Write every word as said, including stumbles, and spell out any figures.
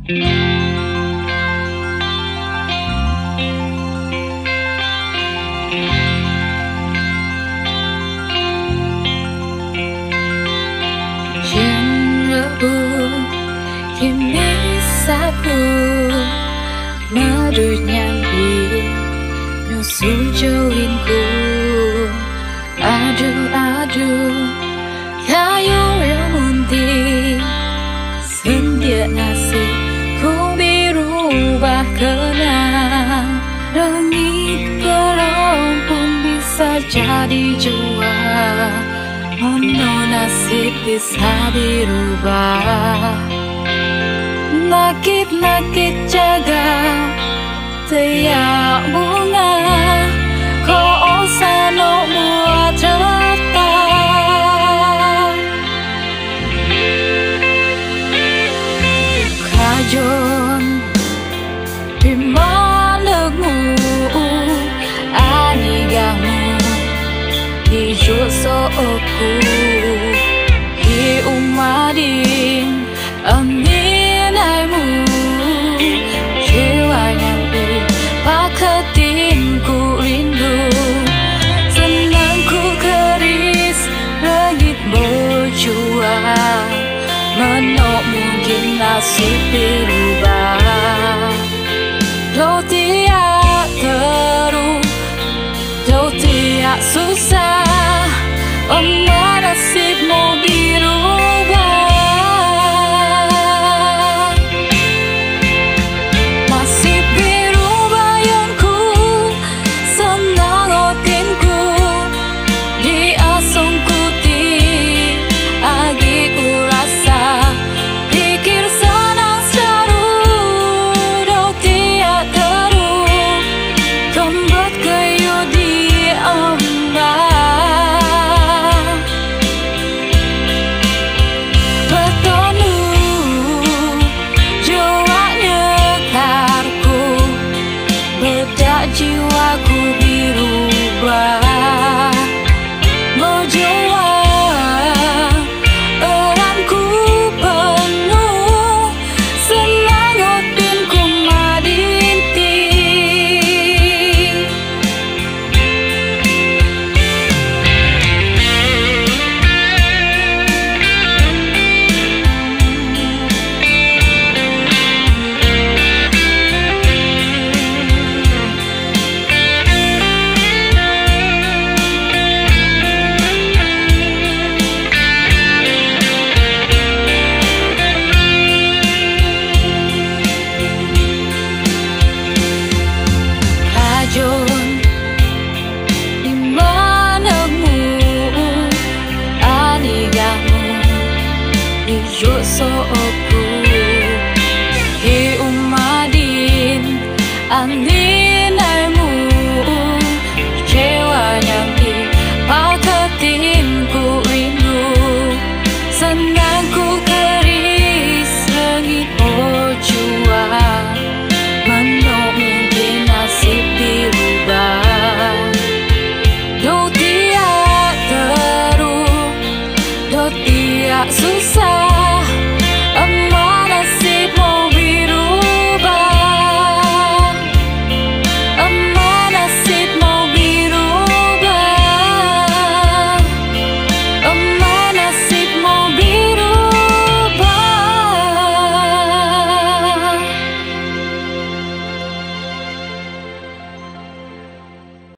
Saku meruh nyambi nyusun jauhinku. Aduh aduh kayu yang mundi setiap nasib ku berubah kenang. Langit belum pun bisa jadi jua, mana nasib bisa berubah. Nakit-nakit jaga tiap bunga, kau sano buat cerita. Kajon di manemu ani gamu di josoku di umadin amin. Pakatinku rindu, senangku keris, langit berjuang. Mana mungkin nasib